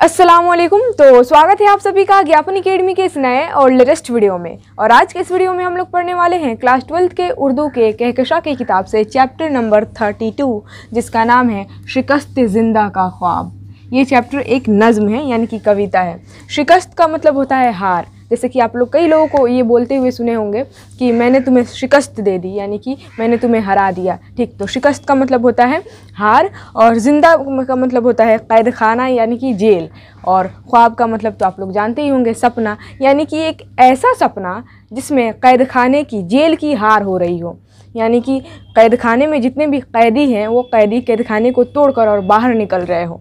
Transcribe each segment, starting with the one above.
अस्सलामुअलैकुम। तो स्वागत है आप सभी का ज्ञापन एकेडमी के इस नए और लेटेस्ट वीडियो में। और आज के इस वीडियो में हम लोग पढ़ने वाले हैं क्लास 12 के उर्दू के कहकशा की किताब से चैप्टर नंबर 32, जिसका नाम है शिकस्त जिंदा का ख्वाब। ये चैप्टर एक नज़्म है, यानी कि कविता है। शिकस्त का मतलब होता है हार। जैसे कि आप लोग कई लोगों को ये बोलते हुए सुने होंगे कि मैंने तुम्हें शिकस्त दे दी, यानी कि मैंने तुम्हें हरा दिया। ठीक, तो शिकस्त का मतलब होता है हार, और ज़िंदा का मतलब होता है कैद खाना यानी कि जेल, और ख्वाब का मतलब तो आप लोग जानते ही होंगे सपना, यानी कि एक ऐसा सपना जिसमें कैद खाने की, जेल की हार हो रही हो। यानी कि कैद खाने में जितने भी कैदी हैं वो कैदी कैद खाने को तोड़कर और बाहर निकल रहे हो,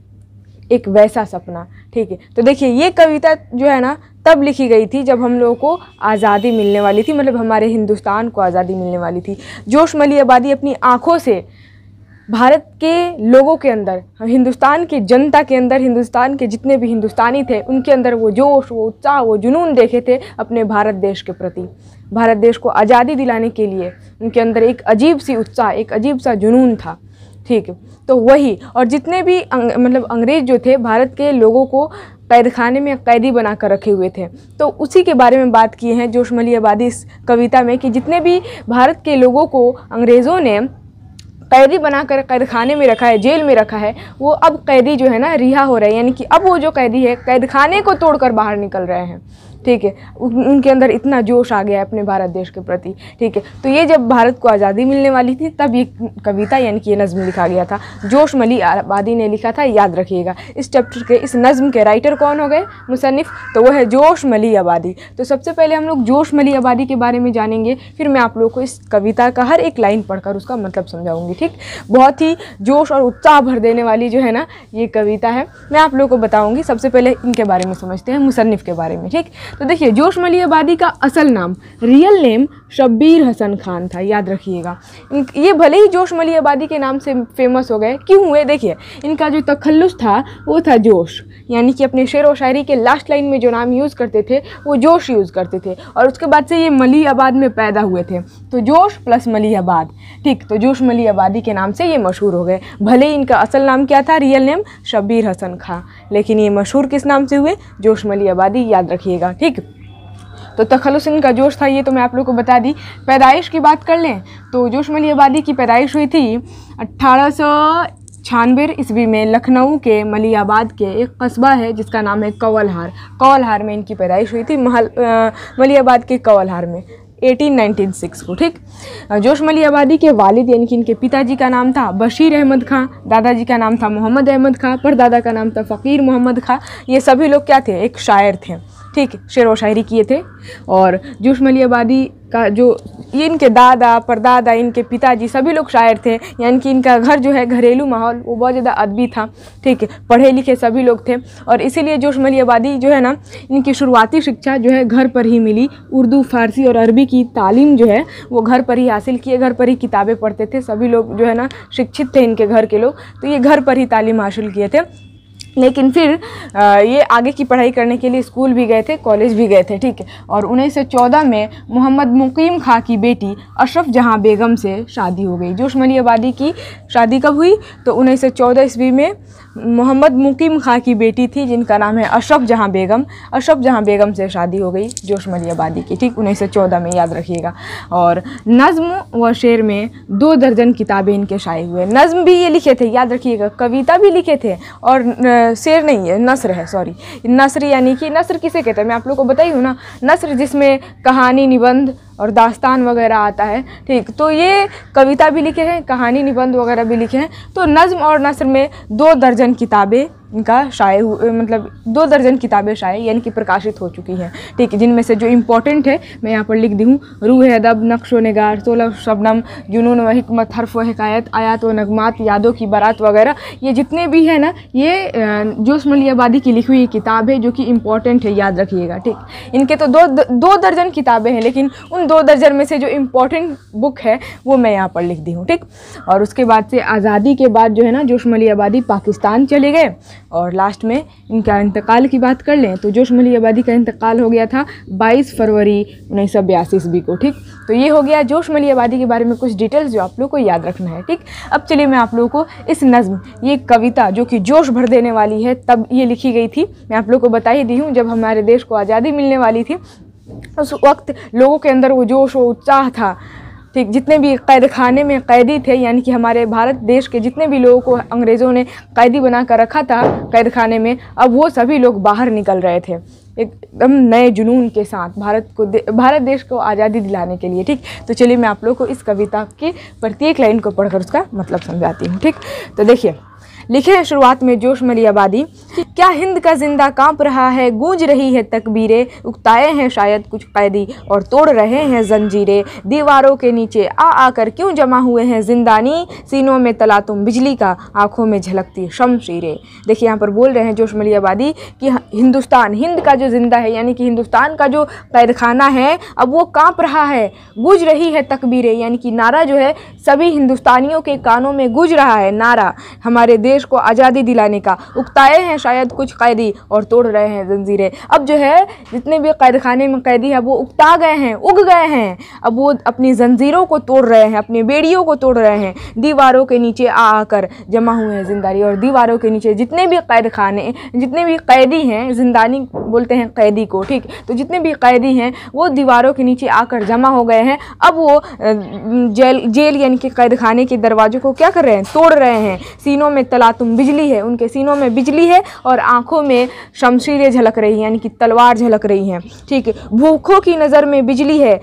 एक वैसा सपना। ठीक है, तो देखिए ये कविता जो है ना तब लिखी गई थी जब हम लोगों को आज़ादी मिलने वाली थी, मतलब हमारे हिंदुस्तान को आज़ादी मिलने वाली थी। जोश मली आबादी अपनी आँखों से भारत के लोगों के अंदर, हिंदुस्तान की जनता के अंदर, हिंदुस्तान के जितने भी हिंदुस्तानी थे उनके अंदर वो जोश, वो उत्साह, वो जुनून देखे थे अपने भारत देश के प्रति। भारत देश को आज़ादी दिलाने के लिए उनके अंदर एक अजीब सी उत्साह, एक अजीब सा जुनून था। ठीक, तो वही, और जितने भी मतलब अंग्रेज़ जो थे भारत के लोगों को कैद खाने में कैदी बना कर रखे हुए थे, तो उसी के बारे में बात किए हैं जोश मली आबादी इस कविता में कि जितने भी भारत के लोगों को अंग्रेज़ों ने कैदी बनाकर कैद खाने में रखा है, जेल में रखा है, वो अब कैदी जो है ना रिहा हो रहे हैं, यानी कि अब वो जो कैदी है कैद खाने को तोड़कर बाहर निकल रहे हैं। ठीक है, उनके अंदर इतना जोश आ गया है अपने भारत देश के प्रति। ठीक है, तो ये जब भारत को आज़ादी मिलने वाली थी तब ये कविता यानी कि ये नज़्म लिखा गया था। जोश मली आबादी ने लिखा था, याद रखिएगा। इस चैप्टर के, इस नज़्म के राइटर कौन हो गए, मुसन्निफ़, तो वो है जोश मली आबादी। तो सबसे पहले हम लोग जोश मली आबादी के बारे में जानेंगे, फिर मैं आप लोग को इस कविता का हर एक लाइन पढ़कर उसका मतलब समझाऊंगी। ठीक, बहुत ही जोश और उत्साह भर देने वाली जो है ना ये कविता है, मैं आप लोगों को बताऊँगी। सबसे पहले इनके बारे में समझते हैं, मुसन्निफ़ के बारे में। ठीक, तो देखिए जोश मली आबादी का असल नाम, रियल नेम शब्बीर हसन खान था, याद रखिएगा। ये भले ही जोश मली आबादी के नाम से फेमस हो गए, क्यों हुए, देखिए इनका जो तखल्लुस था वो था जोश, यानी कि अपने शेर व शायरी के लास्ट लाइन में जो नाम यूज़ करते थे वो जोश यूज़ करते थे, और उसके बाद से ये मली आबाद में पैदा हुए थे, तो जोश प्लस मली आबाद। ठीक, तो जोश मली आबादी के नाम से ये मशहूर हो गए। भले ही इनका असल नाम क्या था, रियल नेम शब्बीर हसन खान, लेकिन ये मशहूर किस नाम से हुए, जोश मली आबादी, याद रखिएगा। ठीक, तो तखल्लुस इनका जोश था, ये तो मैं आप लोग को बता दी। पैदाइश की बात कर लें तो जोश मली आबादी की पैदाइश हुई थी 1896 ईस्वी में लखनऊ के मलियाबाद के एक कस्बा है जिसका नाम है कवलहार। कवलहार में इनकी पैदाइश हुई थी, मलियाबाद के कवलहार में 1896 को। ठीक, जोश मली आबादी के वालिद यानी कि इनके पिताजी का नाम था बशीर अहमद खां, दादाजी का नाम था मोहम्मद अहमद खां, परदादा का नाम था फ़कीर मोहम्मद खां। ये सभी लोग क्या थे, एक शायर थे। ठीक, शेर व शायरी किए थे। और जोश मली आबादी का जो ये इनके दादा, परदादा, इनके पिताजी सभी लोग शायर थे, यानी कि इनका घर जो है, घरेलू माहौल वो बहुत ज़्यादा अदबी था। ठीक है, पढ़े लिखे सभी लोग थे, और इसीलिए जोश मली आबादी जो है ना इनकी शुरुआती शिक्षा जो है घर पर ही मिली। उर्दू, फ़ारसी और अरबी की तालीम जो है वो घर पर ही हासिल किए, घर पर ही किताबें पढ़ते थे सभी लोग जो है ना, शिक्षित थे इनके घर के लोग, तो ये घर पर ही तालीम हासिल किए थे। लेकिन फिर ये आगे की पढ़ाई करने के लिए स्कूल भी गए थे, कॉलेज भी गए थे। ठीक है, और 1914 में मोहम्मद मुकीम खां की बेटी अशरफ जहां बेगम से शादी हो गई। जोश मली आबादी की शादी कब हुई, तो 1914 ईस्वी में मोहम्मद मुकीम खां की बेटी थी जिनका नाम है अशरफ जहां बेगम। अशरफ जहां बेगम से शादी हो गई जोश मली आबादी की। ठीक, 1914 में, याद रखिएगा। और नज़्म व शेर में 2 दर्जन किताबें इनके शाये हुए। नज़्म भी ये लिखे थे, याद रखिएगा, कविता भी लिखे थे, और शेर नहीं है, नसर है, सॉरी, नसर, यानी कि नसर किसे कहते हैं मैं आप लोगों को बताई हूँ ना, नसर जिसमें कहानी, निबंध और दास्तान वगैरह आता है। ठीक, तो ये कविता भी लिखे हैं, कहानी, निबंध वगैरह भी लिखे हैं। तो नज़्म और नसर में 2 दर्जन किताबें इनका शाये हुए, मतलब 2 दर्जन किताबें शाये यानी कि प्रकाशित हो चुकी हैं। ठीक है, जिनमें से जो इम्पोर्टेंट है मैं यहाँ पर लिख दी हूँ, रूह अदब, नक्श व निगार, 16 शबनम, जुनून व हिकमत, हर्फ व हिकायत, आयात व नगमात, यादों की बारात वगैरह, ये जितने भी है ना ये जोश मली आबादी की लिखी हुई किताब है जो कि इम्पोर्टेंट है, याद रखिएगा। ठीक, इनके तो 2 दर्जन किताबें हैं, लेकिन उन 2 दर्जन में से जो इम्पोर्टेंट बुक है वो मैं यहाँ पर लिख दी हूँ। ठीक, और उसके बाद से आज़ादी के बाद जो है ना जोश मली आबादी पाकिस्तान चले गए, और लास्ट में इनका इंतकाल की बात कर लें तो जोश मली आबादी का इंतकाल हो गया था 22 फरवरी 1982 ईस्वी को। ठीक, तो ये हो गया जोश मली आबादी के बारे में कुछ डिटेल्स जो आप लोग को याद रखना है। ठीक, अब चलिए मैं आप लोगों को इस नज़्म, ये कविता जो कि जोश भर देने वाली है, तब ये लिखी गई थी, मैं आप लोग को बता ही दी हूँ, जब हमारे देश को आज़ादी मिलने वाली थी उस वक्त लोगों के अंदर वो जोश और उत्साह था। ठीक, जितने भी कैद खाने में कैदी थे, यानी कि हमारे भारत देश के जितने भी लोगों को अंग्रेज़ों ने कैदी बना कर रखा था कैद खाने में, अब वो सभी लोग बाहर निकल रहे थे एकदम नए जुनून के साथ भारत देश को आज़ादी दिलाने के लिए। ठीक, तो चलिए मैं आप लोगों को इस कविता की प्रत्येक लाइन को पढ़कर उसका मतलब समझाती हूँ। ठीक, तो देखिए, लिखे हैं शुरुआत में जोश मली आबादी कि क्या हिंद का जिंदा कांप रहा है, गूंज रही है तकबीरें, उकताए हैं शायद कुछ कैदी और तोड़ रहे हैं जंजीरें, दीवारों के नीचे आ आकर क्यों जमा हुए हैं जिंदानी, सीनों में तला तुम बिजली का, आंखों में झलकती शमशीरें। देखिए यहाँ पर बोल रहे हैं जोश मली आबादी कि हिंदुस्तान, हिंद का जो जिंदा है यानी कि हिंदुस्तान का जो कैद खाना है, अब वो कांप रहा है, गूंज रही है तकबीरें, यानी कि नारा जो है सभी हिंदुस्तानियों के कानों में गूंज रहा है, नारा हमारे देश को आज़ादी दिलाने का, उकताए हैं शायद कुछ कैदी और तोड़ रहे हैं जंजीरें। अब जो है जितने भी कैद खाने में कैदी हैं वो उकता गए हैं, उग गए हैं, अब वो अपनी जंजीरों को तोड़ रहे हैं, अपनी बेड़ियों को तोड़ रहे हैं, दीवारों के नीचे आ आकर जमा हुए हैं जिंदानी, और दीवारों के नीचे जितने भी कैद खाने, जितने भी कैदी हैं, जिंदानी बोलते हैं कैदी को। ठीक, तो जितने भी कैदी हैं वो दीवारों के नीचे आकर जमा हो गए हैं। अब वो जेल यानी कि कैद खाने के दरवाजों को क्या कर रहे हैं, तोड़ रहे हैं। सीनों में तला तुम बिजली है, उनके सीनों में बिजली है और आंखों में शमशीरें झलक रही हैं, यानी कि तलवार झलक रही हैं। ठीक, भूखों की नज़र में बिजली है,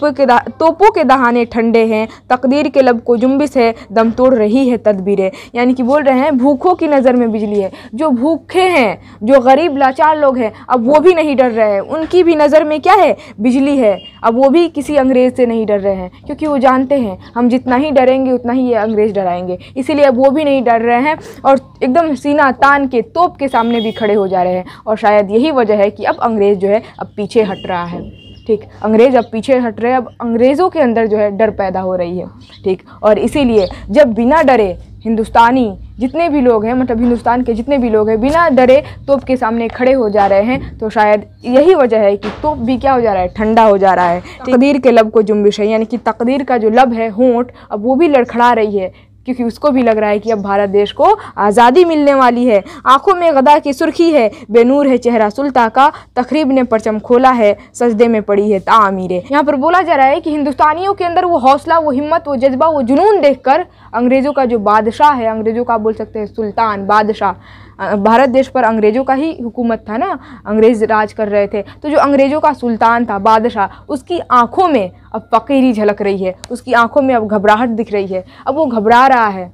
तोपों के दहाने ठंडे हैं, तकदीर के लब को जुम्बिश है, दम तोड़ रही है तदबीरें। यानी कि बोल रहे हैं भूखों की नज़र में बिजली है, जो भूखे हैं, जो गरीब लाचार लोग हैं, अब वो भी नहीं डर रहे हैं, उनकी भी नज़र में क्या है, बिजली है। अब वो भी किसी अंग्रेज़ से नहीं डर रहे हैं, क्योंकि वो जानते हैं हम जितना ही डरेंगे उतना ही ये अंग्रेज़ डराएंगे, इसीलिए अब वो भी नहीं डर रहे हैं और एकदम सीना तान के तोप के सामने भी खड़े हो जा रहे हैं। और शायद यही वजह है कि अब अंग्रेज़ जो है अब पीछे हट रहा है। ठीक, अंग्रेज़ अब पीछे हट रहे हैं, अब अंग्रेज़ों के अंदर जो है डर पैदा हो रही है। ठीक, और इसीलिए जब बिना डरे हिंदुस्तानी जितने भी लोग हैं, मतलब हिंदुस्तान के जितने भी लोग हैं, बिना डरे तोप के सामने खड़े हो जा रहे हैं, तो शायद यही वजह है कि तोप भी क्या हो जा रहा है, ठंडा हो जा रहा है। तकदीर के लब को जुम्बिश है, यानी कि तकदीर का जो लब है, होंठ, अब वो भी लड़खड़ा रही है, क्योंकि उसको भी लग रहा है कि अब भारत देश को आज़ादी मिलने वाली है। आंखों में गदा की सुर्खी है, बेनूर है चेहरा सुल्तान का, तकरीब ने परचम खोला है, सजदे में पड़ी है तामीरें। यहाँ पर बोला जा रहा है कि हिंदुस्तानियों के अंदर वो हौसला, वो हिम्मत, वो जज्बा, वो जुनून देखकर अंग्रेज़ों का जो बादशाह है, अंग्रेज़ों का बोल सकते हैं सुल्तान, बादशाह, भारत देश पर अंग्रेज़ों का ही हुकूमत था ना, अंग्रेज़ राज कर रहे थे, तो जो अंग्रेज़ों का सुल्तान था, बादशाह, उसकी आंखों में अब फ़कीरी झलक रही है, उसकी आंखों में अब घबराहट दिख रही है, अब वो घबरा रहा है,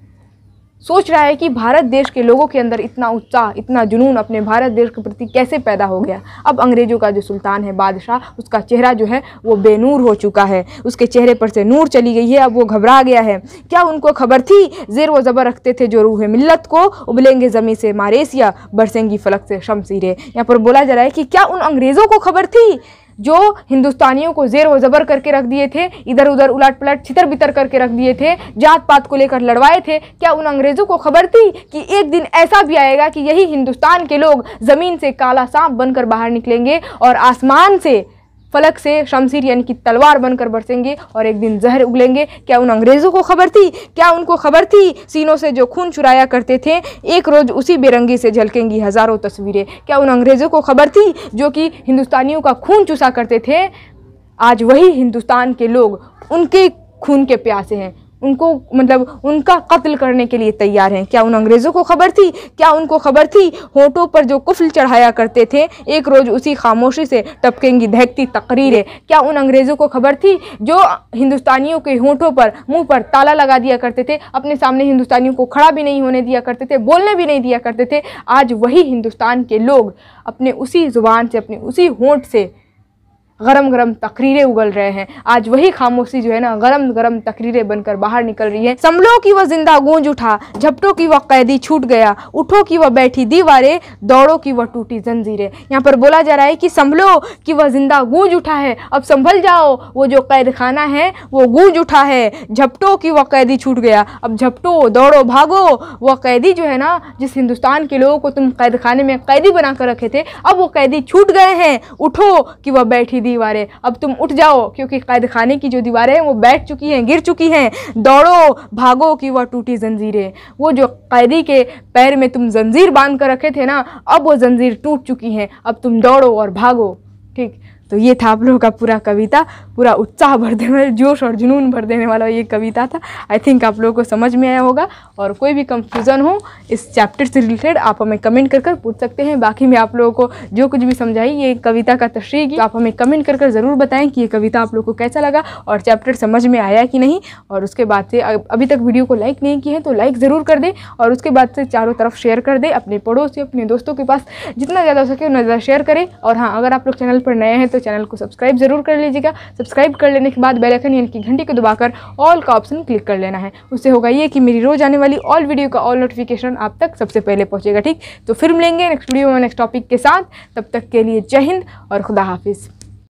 सोच रहा है कि भारत देश के लोगों के अंदर इतना उत्साह, इतना जुनून अपने भारत देश के प्रति कैसे पैदा हो गया। अब अंग्रेज़ों का जो सुल्तान है, बादशाह, उसका चेहरा जो है वो बेनूर हो चुका है, उसके चेहरे पर से नूर चली गई है, अब वो घबरा गया है। क्या उनको खबर थी, ज़ेर व ज़बर रखते थे जो रूह मिल्लत को, उबलेंगे ज़मीं से मारेसिया, बरसेंगी फलक से शमशीरें। यहाँ पर बोला जा रहा है कि क्या उन अंग्रेज़ों को खबर थी जो हिंदुस्तानियों को ज़ेर व ज़बर करके रख दिए थे, इधर उधर उलट पलट छितर बितर करके रख दिए थे, जात पात को लेकर लड़वाए थे, क्या उन अंग्रेज़ों को खबर थी कि एक दिन ऐसा भी आएगा कि यही हिंदुस्तान के लोग ज़मीन से काला सांप बनकर बाहर निकलेंगे और आसमान से, फलक से शमशीर यानी कि तलवार बनकर बरसेंगे और एक दिन जहर उगलेंगे। क्या उन अंग्रेज़ों को खबर थी, क्या उनको खबर थी सीनों से जो खून चुराया करते थे, एक रोज़ उसी बेरंगी से झलकेंगी हज़ारों तस्वीरें। क्या उन अंग्रेज़ों को खबर थी जो कि हिंदुस्तानियों का खून चूसा करते थे, आज वही हिंदुस्तान के लोग उनके खून के प्यासे हैं, उनको मतलब उनका कत्ल करने के लिए तैयार हैं। क्या उन अंग्रेज़ों को खबर थी, क्या उनको खबर थी होठों पर जो कुफ्ल चढ़ाया करते थे, एक रोज़ उसी खामोशी से टपकेंगी दहकती तकरीरें। क्या उन अंग्रेज़ों को खबर थी जो हिंदुस्तानियों के होठों पर, मुंह पर ताला लगा दिया करते थे, अपने सामने हिंदुस्तानियों को खड़ा भी नहीं होने दिया करते थे, बोलने भी नहीं दिया करते थे, आज वही हिंदुस्तान के लोग अपने उसी ज़ुबान से, अपने उसी होंठ से गरम गरम तकरीरें उगल रहे हैं। आज वही खामोशी जो है ना गरम गरम तकरीरें बनकर बाहर निकल रही है। संभलो की वह जिंदा गूंज उठा, झपटों की वह कैदी छूट गया, उठो की वह बैठी दीवारें, दौड़ो की वह टूटी जंजीरें। यहाँ पर बोला जा रहा है कि संभलो कि वह जिंदा गूंज उठा है, अब संभल जाओ, वो जो कैद खाना है वो गूंज उठा है। झपटों की वह कैदी छूट गया, अब झपटो दौड़ो भागो, वह कैदी जो है ना जिस हिंदुस्तान के लोगों को तुम कैद खाने में कैदी बना कर रखे थे, अब वो कैदी छूट गए हैं। उठो कि वह बैठी दीवारें, अब तुम उठ जाओ क्योंकि कैद खाने की जो दीवारें हैं वो बैठ चुकी हैं, गिर चुकी हैं। दौड़ो भागो कि वह टूटी जंजीरें, वो जो कैदी के पैर में तुम जंजीर बांध कर रखे थे ना, अब वो जंजीर टूट चुकी हैं, अब तुम दौड़ो और भागो। ठीक, तो ये था आप लोगों का पूरा कविता, पूरा उत्साह भर देने वाला, जोश और जुनून भर देने वाला ये कविता था। आई थिंक आप लोगों को समझ में आया होगा, और कोई भी कंफ्यूजन हो इस चैप्टर से रिलेटेड आप हमें कमेंट कर पूछ सकते हैं। बाकी मैं आप लोगों को जो कुछ भी समझाई ये कविता का तशरीह की, तो आप हमें कमेंट कर ज़रूर बताएं कि ये कविता आप लोगों को कैसा लगा और चैप्टर समझ में आया कि नहीं। और उसके बाद से अभी तक वीडियो को लाइक नहीं किए हैं तो लाइक ज़रूर कर दें, और उसके बाद से चारों तरफ शेयर कर दें, अपने पड़ोसी अपने दोस्तों के पास जितना ज़्यादा हो सके उतना ज़्यादा शेयर करें। और हाँ, अगर आप लोग चैनल पर नए हैं तो चैनल को सब्सक्राइब जरूर कर लीजिएगा। सब्सक्राइब कर लेने के बाद बेल आइकन यानी कि घंटी को दबाकर ऑल का ऑप्शन क्लिक कर लेना है। उससे होगा ये कि मेरी रोज आने वाली ऑल वीडियो का ऑल नोटिफिकेशन आप तक सबसे पहले पहुंचेगा। ठीक, तो फिर मिलेंगे नेक्स्ट वीडियो में नेक्स्ट टॉपिक के साथ। तब तक के लिए जय हिंद और खुदा हाफिज़।